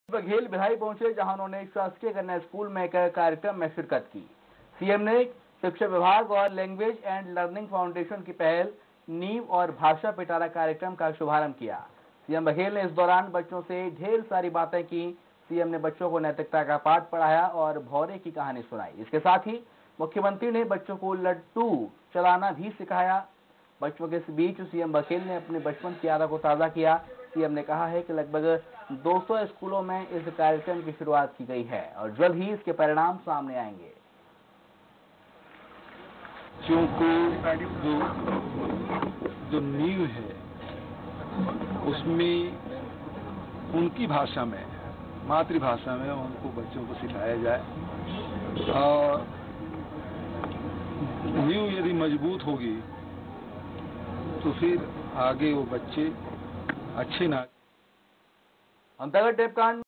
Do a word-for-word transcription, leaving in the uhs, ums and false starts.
बघेल भिलाई पहुंचे, जहां उन्होंने शासकीय कन्या स्कूल में एक कार्यक्रम में शिरकत की। सीएम ने शिक्षा विभाग और लैंग्वेज एंड लर्निंग फाउंडेशन की पहल नींव और भाषा पिटारा कार्यक्रम का शुभारंभ किया। सीएम बघेल ने इस दौरान बच्चों से ढेर सारी बातें की। सीएम ने बच्चों को नैतिकता का पाठ पढ़ाया और भौरे की कहानी सुनाई। इसके साथ ही मुख्यमंत्री ने बच्चों को लट्टू चलाना भी सिखाया। बच्चों के बीच सीएम बघेल ने अपने बचपन की यादों को ताज़ा किया। सीएम ने कहा है कि लगभग दो सौ स्कूलों में इस कार्यक्रम की शुरुआत की गई है और जल्द ही इसके परिणाम सामने आएंगे। बच्चों को जो जो नींव है उसमें उनकी भाषा में, मातृभाषा में उनको बच्चों को सिखाया जाए और नींव यदि मजबूत होगी तो फिर आगे वो बच्चे अच्छे ना। अंतर्गत टेप कांड